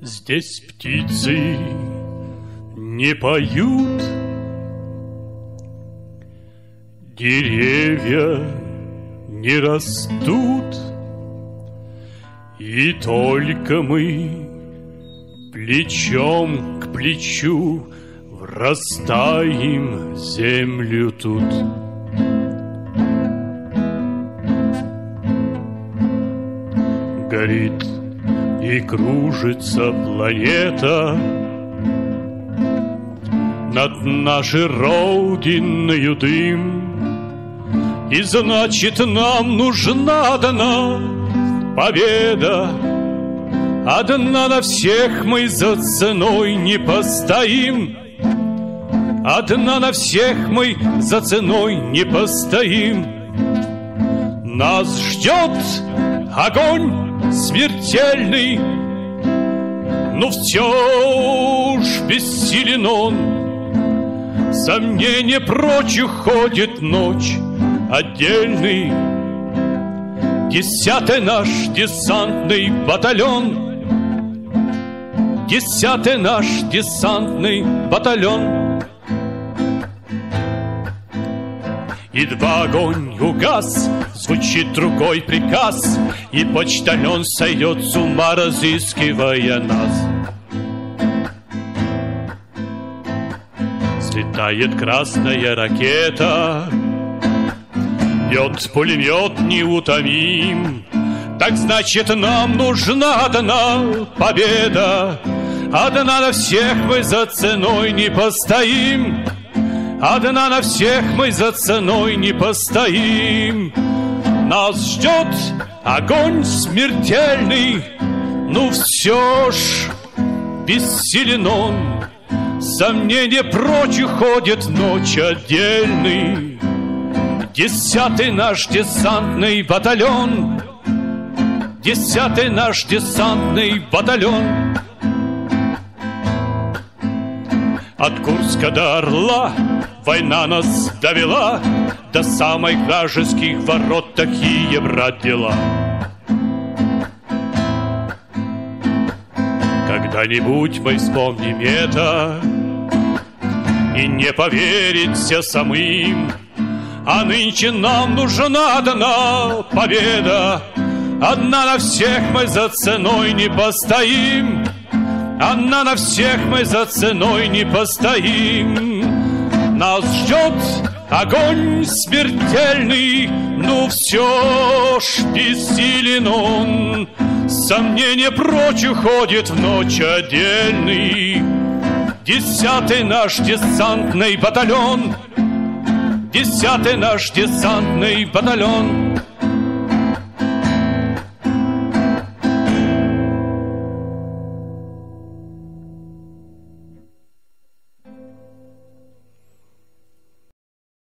Здесь птицы не поют, деревья не растут, и только мы плечом к плечу врастаем в землю тут. Горит и кружится планета над нашей родиною дым, и значит нам нужна одна победа. Одна на всех мы за ценой не постоим, одна на всех мы за ценой не постоим. Нас ждет огонь смертельный, но все ж бессилен он. Сомнение прочь уходит ночь отдельный. 10-й наш десантный батальон, 10-й наш десантный батальон. Едва огонь угас, звучит другой приказ, и почтальон сойдет с ума, разыскивая нас. Слетает красная ракета, бьет пулемет неутомим. Так значит нам нужна одна победа. Одна на всех мы за ценой не постоим, одна на всех мы за ценой не постоим. Нас ждет огонь смертельный, ну все ж бессилен он. Сомнение прочь уходит ночь отдельный. 10-й наш десантный батальон, 10-й наш десантный батальон. От Курска до Орла война нас довела, до самых вражеских ворот такие, брат, дела. Когда-нибудь мы вспомним это и не поверите самым. А нынче нам нужна одна победа. Одна на всех мы за ценой не постоим, одна на всех мы за ценой не постоим. Нас ждет огонь смертельный, ну все ж бессилен он. Сомнение прочь уходит в ночь отдельный. 10-й наш десантный батальон, 10-й наш десантный батальон.